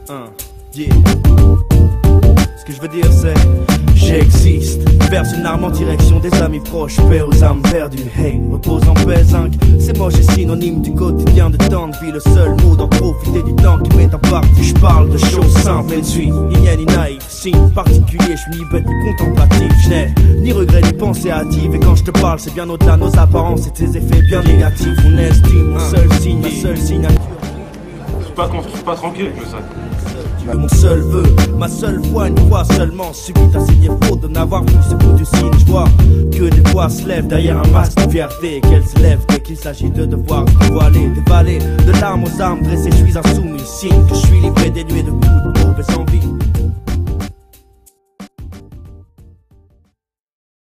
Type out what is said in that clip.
Yeah. Ce que je veux dire c'est j'existe, verse une arme en direction des amis proches, paix aux âmes perdues. Hey, repose en paix, zinc. C'est moche et synonyme du quotidien de temps de vie. Le seul mot d'en profiter du temps qui m'est imparti. Je parle de choses simples et ne suis ni niais ni naïf. Signe particulier, je suis ni bête ni contemplatif. Je n'ai ni regret ni pensée hâtive. Et quand je te parle, c'est bien au-delà de nos apparences et de ses effets bien négatifs. Mon estime, mon seul signe, ma seule signature. Je suis pas tranquille avec ça. Mon seul vœu, ma seule foi, une fois seulement subite à signer faute de n'avoir vu ce bout du signe. Je vois que des voix se lèvent derrière un masque de fierté, qu'elles se lèvent dès qu'il s'agit de devoir dévoiler des vallées de larmes aux armes dressées. Je suis insoumis, signe que je suis livré, dénué de toute mauvaise envie.